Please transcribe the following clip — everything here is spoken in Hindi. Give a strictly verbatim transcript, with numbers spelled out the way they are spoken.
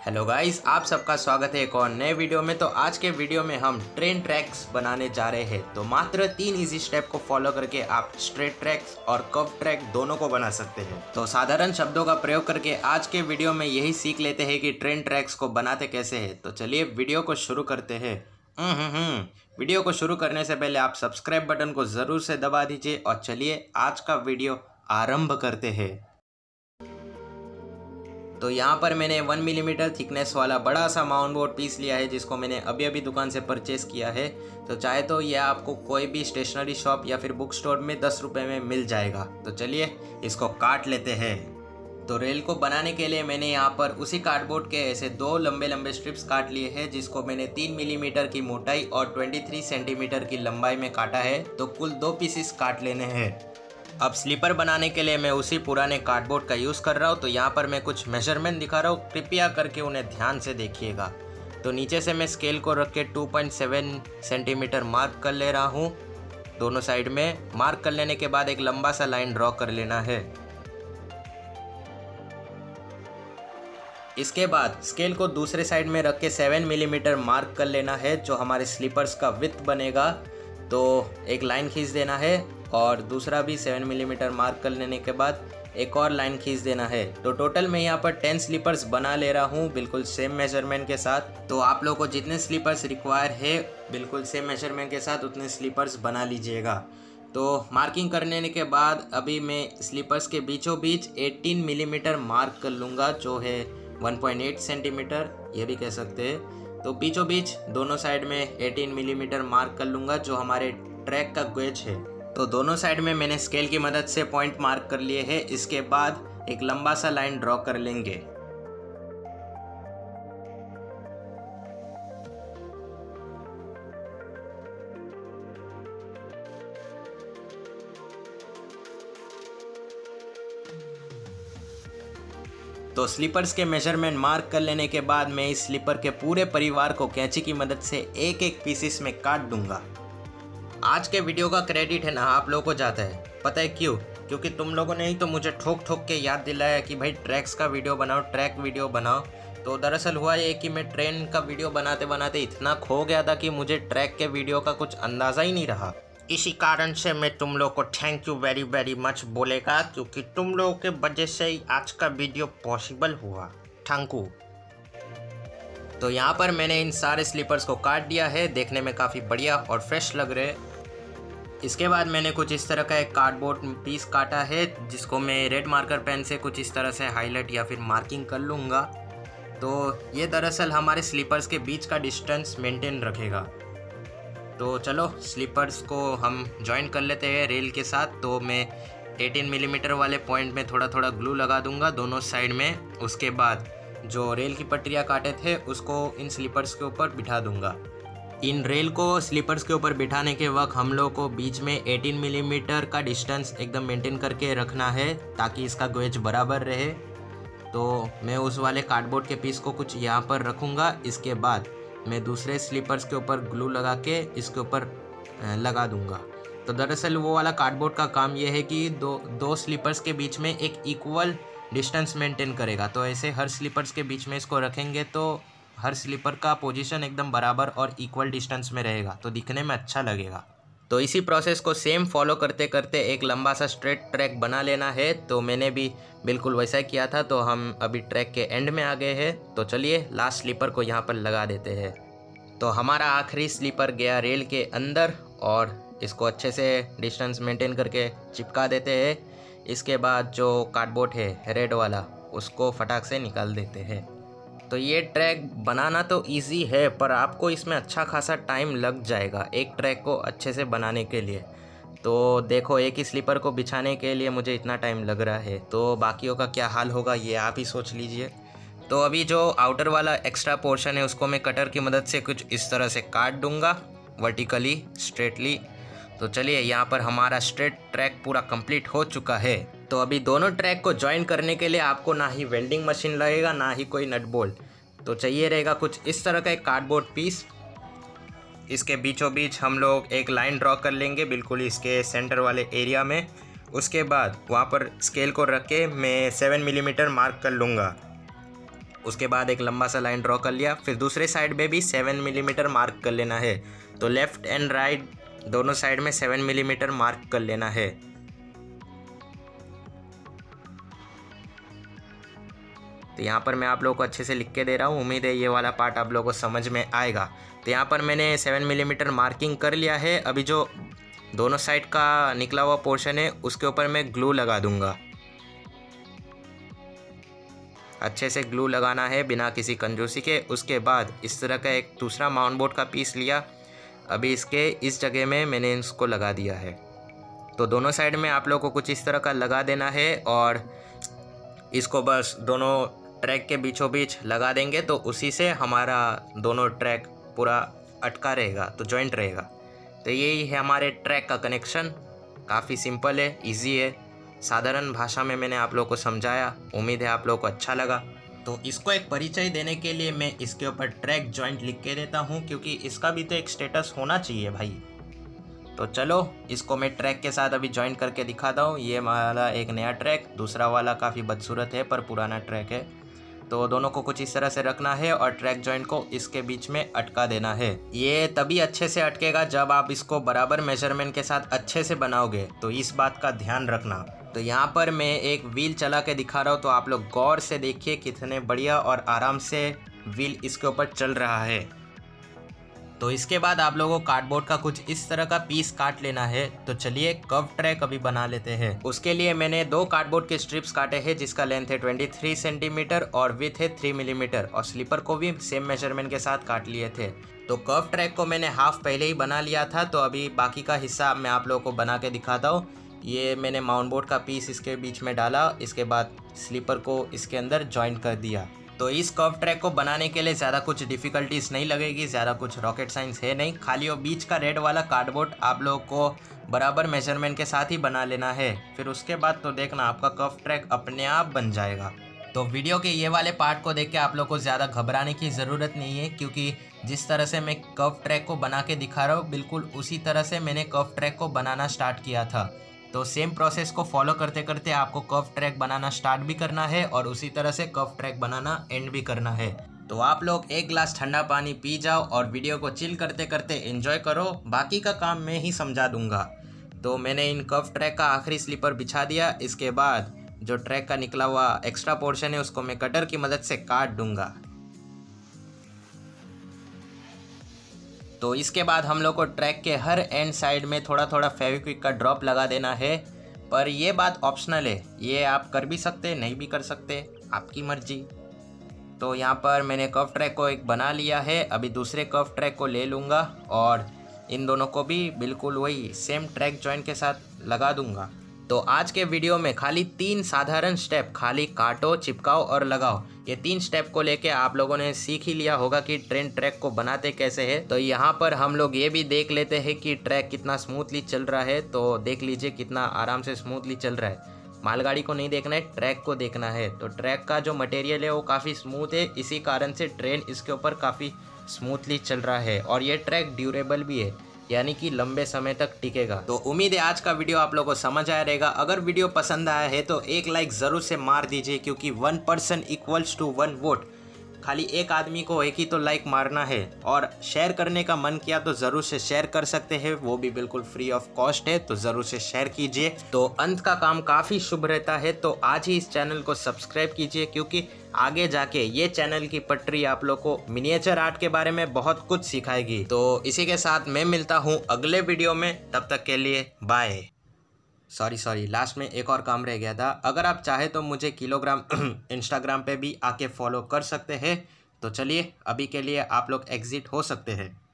हेलो गाइस, आप सबका स्वागत है एक और नए वीडियो में। तो आज के वीडियो में हम ट्रेन ट्रैक्स बनाने जा रहे हैं। तो मात्र तीन इजी स्टेप को फॉलो करके आप स्ट्रेट ट्रैक्स और कर्व ट्रैक दोनों को बना सकते हैं। तो साधारण शब्दों का प्रयोग करके आज के वीडियो में यही सीख लेते हैं कि ट्रेन ट्रैक्स को बनाते कैसे है। तो चलिए वीडियो को शुरू करते हैं। हम्म वीडियो को शुरू करने से पहले आप सब्सक्राइब बटन को ज़रूर से दबा दीजिए और चलिए आज का वीडियो आरंभ करते हैं। तो यहाँ पर मैंने वन मिलीमीटर थिकनेस वाला बड़ा सा माउंट बोर्ड पीस लिया है, जिसको मैंने अभी अभी दुकान से परचेस किया है। तो चाहे तो यह आपको कोई भी स्टेशनरी शॉप या फिर बुक स्टोर में दस रुपये में मिल जाएगा। तो चलिए इसको काट लेते हैं। तो रेल को बनाने के लिए मैंने यहाँ पर उसी कार्डबोर्ड के ऐसे दो लंबे लंबे स्ट्रिप्स काट लिए हैं, जिसको मैंने तीन मिलीमीटर की मोटाई और तेईस सेंटीमीटर की लंबाई में काटा है। तो कुल दो पीसेस काट लेने हैं। अब स्लीपर बनाने के लिए मैं उसी पुराने कार्डबोर्ड का यूज़ कर रहा हूँ। तो यहाँ पर मैं कुछ मेजरमेंट दिखा रहा हूँ, कृपया करके उन्हें ध्यान से देखिएगा। तो नीचे से मैं स्केल को रख के two point seven centimetre mark कर ले रहा हूँ। दोनों साइड में मार्क कर लेने के बाद एक लंबा सा लाइन ड्रॉ कर लेना है। इसके बाद स्केल को दूसरे साइड में रख के सेवन मिलीमीटर मार्क कर लेना है, जो हमारे स्लीपर्स का विड्थ बनेगा। तो एक लाइन खींच देना है और दूसरा भी सेवन मिलीमीटर मार्क कर लेने के बाद एक और लाइन खींच देना है। तो टोटल मैं यहाँ पर टेन स्लीपर्स बना ले रहा हूँ, बिल्कुल सेम मेजरमेंट के साथ। तो आप लोगों को जितने स्लीपर्स रिक्वायर है बिल्कुल सेम मेजरमेंट के साथ उतने स्लीपर्स बना लीजिएगा। तो मार्किंग करने के बाद अभी मैं स्लीपर्स के बीचों बीच एटीन मिलीमीटर मार्क कर लूँगा, जो है वन पॉइंट एट सेंटीमीटर ये भी कह सकते हैं। तो बीचों बीच दोनों साइड में एटीन मिलीमीटर मार्क कर लूँगा, जो हमारे ट्रैक का गेज है। तो दोनों साइड में मैंने स्केल की मदद से पॉइंट मार्क कर लिए हैं। इसके बाद एक लंबा सा लाइन ड्रॉ कर लेंगे। तो स्लीपर्स के मेजरमेंट मार्क कर लेने के बाद मैं इस स्लीपर के पूरे परिवार को कैंची की मदद से एक एक पीसेस में काट दूंगा। आज के वीडियो का क्रेडिट है ना आप लोगों को जाता है। पता है क्यों? क्योंकि तुम लोगों ने ही तो मुझे ठोक ठोक के याद दिलाया कि भाई ट्रैक्स का वीडियो बनाओ, ट्रैक वीडियो बनाओ। तो दरअसल हुआ ये कि मैं ट्रेन का वीडियो बनाते बनाते इतना खो गया था कि मुझे ट्रैक के वीडियो का कुछ अंदाज़ा ही नहीं रहा। इसी कारण से मैं तुम लोग को thank you very very much बोलेगा, क्योंकि तुम लोगों के वजह से ही आज का वीडियो पॉसिबल हुआ। Thank you. तो यहाँ पर मैंने इन सारे स्लीपर्स को काट दिया है, देखने में काफ़ी बढ़िया और फ्रेश लग रहे हैं। इसके बाद मैंने कुछ इस तरह का एक कार्डबोर्ड पीस काटा है, जिसको मैं रेड मार्कर पेन से कुछ इस तरह से हाईलाइट या फिर मार्किंग कर लूँगा। तो ये दरअसल हमारे स्लीपर्स के बीच का डिस्टेंस मेंटेन रखेगा। तो चलो स्लीपर्स को हम जॉइन कर लेते हैं रेल के साथ। तो मैं एटीन मिलीमीटर वाले पॉइंट में थोड़ा थोड़ा ग्लू लगा दूंगा दोनों साइड में। उसके बाद जो रेल की पटरियाँ काटे थे उसको इन स्लीपर्स के ऊपर बिठा दूंगा। इन रेल को स्लीपर्स के ऊपर बिठाने के वक्त हम लोग को बीच में एटीन मिलीमीटर का डिस्टेंस एकदम मेंटेन करके रखना है, ताकि इसका गेज बराबर रहे। तो मैं उस वाले कार्डबोर्ड के पीस को कुछ यहाँ पर रखूँगा। इसके बाद मैं दूसरे स्लीपर्स के ऊपर ग्लू लगा के इसके ऊपर लगा दूँगा। तो दरअसल वो वाला कार्डबोर्ड का काम ये है कि दो दो स्लीपर्स के बीच में एक इक्वल डिस्टेंस मेंटेन करेगा। तो ऐसे हर स्लीपर्स के बीच में इसको रखेंगे तो हर स्लीपर का पोजीशन एकदम बराबर और इक्वल डिस्टेंस में रहेगा, तो दिखने में अच्छा लगेगा। तो इसी प्रोसेस को सेम फॉलो करते करते एक लंबा सा स्ट्रेट ट्रैक बना लेना है। तो मैंने भी बिल्कुल वैसा किया था। तो हम अभी ट्रैक के एंड में आ गए हैं। तो चलिए लास्ट स्लीपर को यहाँ पर लगा देते हैं। तो हमारा आखिरी स्लीपर गया रेल के अंदर और इसको अच्छे से डिस्टेंस मेंटेन करके चिपका देते हैं। इसके बाद जो कार्डबोर्ड है रेड वाला, उसको फटाक से निकाल देते हैं। तो ये ट्रैक बनाना तो इजी है, पर आपको इसमें अच्छा खासा टाइम लग जाएगा एक ट्रैक को अच्छे से बनाने के लिए। तो देखो, एक ही स्लीपर को बिछाने के लिए मुझे इतना टाइम लग रहा है, तो बाकियों का क्या हाल होगा ये आप ही सोच लीजिए। तो अभी जो आउटर वाला एक्स्ट्रा पोर्शन है उसको मैं कटर की मदद से कुछ इस तरह से काट दूंगा, वर्टिकली स्ट्रेटली। तो चलिए यहाँ पर हमारा स्ट्रेट ट्रैक पूरा कंप्लीट हो चुका है। तो अभी दोनों ट्रैक को ज्वाइन करने के लिए आपको ना ही वेल्डिंग मशीन लगेगा, ना ही कोई नट बोल्ट। तो चाहिए रहेगा कुछ इस तरह का एक कार्डबोर्ड पीस। इसके बीचों बीच हम लोग एक लाइन ड्रॉ कर लेंगे, बिल्कुल इसके सेंटर वाले एरिया में। उसके बाद वहाँ पर स्केल को रख के मैं सेवन मिलीमीटर मार्क कर लूँगा। उसके बाद एक लंबा सा लाइन ड्रॉ कर लिया। फिर दूसरे साइड में भी सेवन मिलीमीटर मार्क कर लेना है। तो लेफ़्ट एंड राइट दोनों साइड में सेवन मिलीमीटर मार्क कर लेना है। तो यहाँ पर मैं आप लोगों को अच्छे से लिख के दे रहा हूँ, उम्मीद है ये वाला पार्ट आप लोगों को समझ में आएगा। तो यहाँ पर मैंने सेवन मिलीमीटर मार्किंग कर लिया है। अभी जो दोनों साइड का निकला हुआ पोर्शन है उसके ऊपर मैं ग्लू लगा दूंगा। अच्छे से ग्लू लगाना है बिना किसी कंजूसी के। उसके बाद इस तरह का एक दूसरा माउंट बोर्ड का पीस लिया। अभी इसके इस जगह में मैंने इसको लगा दिया है। तो दोनों साइड में आप लोगों को कुछ इस तरह का लगा देना है और इसको बस दोनों ट्रैक के बीचों बीच लगा देंगे तो उसी से हमारा दोनों ट्रैक पूरा अटका रहेगा, तो जॉइंट रहेगा। तो यही है हमारे ट्रैक का कनेक्शन। काफ़ी सिंपल है, इजी है, साधारण भाषा में मैंने आप लोगों को समझाया। उम्मीद है आप लोगों को अच्छा लगा। तो इसको एक परिचय देने के लिए मैं इसके ऊपर ट्रैक जॉइंट लिख के देता हूँ, क्योंकि इसका भी तो एक स्टेटस होना चाहिए भाई। तो चलो इसको मैं ट्रैक के साथ अभी जॉइंट करके दिखाता हूँ। ये वाला एक नया ट्रैक, दूसरा वाला काफ़ी बदसूरत है पर पुराना ट्रैक है। तो दोनों को कुछ इस तरह से रखना है और ट्रैक जॉइंट को इसके बीच में अटका देना है। ये तभी अच्छे से अटकेगा जब आप इसको बराबर मेजरमेंट के साथ अच्छे से बनाओगे, तो इस बात का ध्यान रखना। तो यहाँ पर मैं एक व्हील चला के दिखा रहा हूँ, तो आप लोग गौर से देखिए कितने बढ़िया और आराम से व्हील इसके ऊपर चल रहा है। तो इसके बाद आप लोगों को कार्डबोर्ड का कुछ इस तरह का पीस काट लेना है। तो चलिए कर्व ट्रैक अभी बना लेते हैं। उसके लिए मैंने दो कार्डबोर्ड के स्ट्रिप्स काटे हैं, जिसका लेंथ है तेईस सेंटीमीटर और विड्थ है थ्री मिलीमीटर, और स्लीपर को भी सेम मेजरमेंट के साथ काट लिए थे। तो कर्व ट्रैक को मैंने हाफ पहले ही बना लिया था, तो अभी बाकी का हिस्सा मैं आप लोगों को बना के दिखाता हूँ। ये मैंने माउंट बोर्ड का पीस इसके बीच में डाला, इसके बाद स्लीपर को इसके अंदर जॉइंट कर दिया। तो इस कर्व ट्रैक को बनाने के लिए ज़्यादा कुछ डिफ़िकल्टीज नहीं लगेगी, ज़्यादा कुछ रॉकेट साइंस है नहीं। खाली वो बीच का रेड वाला कार्डबोर्ड आप लोगों को बराबर मेजरमेंट के साथ ही बना लेना है। फिर उसके बाद तो देखना आपका कर्व ट्रैक अपने आप बन जाएगा। तो वीडियो के ये वाले पार्ट को देख के आप लोग को ज़्यादा घबराने की ज़रूरत नहीं है, क्योंकि जिस तरह से मैं कर्व ट्रैक को बना के दिखा रहा हूँ बिल्कुल उसी तरह से मैंने कर्व ट्रैक को बनाना स्टार्ट किया था। तो सेम प्रोसेस को फॉलो करते करते आपको कर्व ट्रैक बनाना स्टार्ट भी करना है और उसी तरह से कर्व ट्रैक बनाना एंड भी करना है। तो आप लोग एक ग्लास ठंडा पानी पी जाओ और वीडियो को चिल करते करते एंजॉय करो, बाकी का काम मैं ही समझा दूंगा। तो मैंने इन कर्व ट्रैक का आखिरी स्लीपर बिछा दिया। इसके बाद जो ट्रैक का निकला हुआ एक्स्ट्रा पोर्शन है उसको मैं कटर की मदद से काट दूंगा। तो इसके बाद हम लोग को ट्रैक के हर एंड साइड में थोड़ा थोड़ा फेविक्विक का ड्रॉप लगा देना है, पर ये बात ऑप्शनल है, ये आप कर भी सकते नहीं भी कर सकते, आपकी मर्जी। तो यहाँ पर मैंने कर्व ट्रैक को एक बना लिया है। अभी दूसरे कर्व ट्रैक को ले लूँगा और इन दोनों को भी बिल्कुल वही सेम ट्रैक जॉइंट के साथ लगा दूँगा। तो आज के वीडियो में खाली तीन साधारण स्टेप, खाली काटो, चिपकाओ और लगाओ, ये तीन स्टेप को लेके आप लोगों ने सीख ही लिया होगा कि ट्रेन ट्रैक को बनाते कैसे है। तो यहाँ पर हम लोग ये भी देख लेते हैं कि ट्रैक कितना स्मूथली चल रहा है। तो देख लीजिए कितना आराम से स्मूथली चल रहा है। मालगाड़ी को नहीं देखना है, ट्रैक को देखना है। तो ट्रैक का जो मटेरियल है वो काफ़ी स्मूथ है, इसी कारण से ट्रेन इसके ऊपर काफ़ी स्मूथली चल रहा है और ये ट्रैक ड्यूरेबल भी है, यानी कि लंबे समय तक टिकेगा। तो उम्मीद है आज का वीडियो आप लोगों को समझ आया रहेगा। अगर वीडियो पसंद आया है तो एक लाइक ज़रूर से मार दीजिए, क्योंकि one person equals to one vote. खाली एक आदमी को एक ही तो लाइक मारना है, और शेयर करने का मन किया तो ज़रूर से शेयर कर सकते हैं, वो भी बिल्कुल फ्री ऑफ कॉस्ट है, तो ज़रूर से शेयर कीजिए। तो अंत का काम काफ़ी शुभ रहता है। तो आज ही इस चैनल को सब्सक्राइब कीजिए, क्योंकि आगे जाके ये चैनल की पटरी आप लोग को मिनिएचर आर्ट के बारे में बहुत कुछ सिखाएगी। तो इसी के साथ मैं मिलता हूँ अगले वीडियो में, तब तक के लिए बाय। सॉरी सॉरी लास्ट में एक और काम रह गया था। अगर आप चाहे तो मुझे किलोग्राम इंस्टाग्राम पे भी आके फॉलो कर सकते हैं। तो चलिए अभी के लिए आप लोग एग्जिट हो सकते हैं।